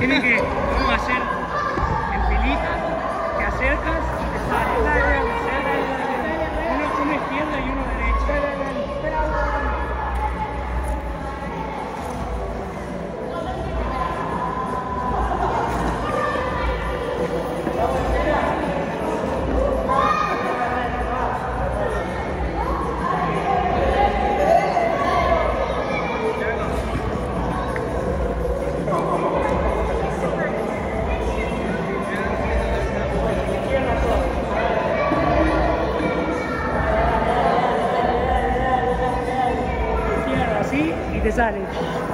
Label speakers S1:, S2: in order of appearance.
S1: Tiene que, vamos a hacer en filita, te acercas y te sales. Uno izquierda y uno derecha. Así y te sale.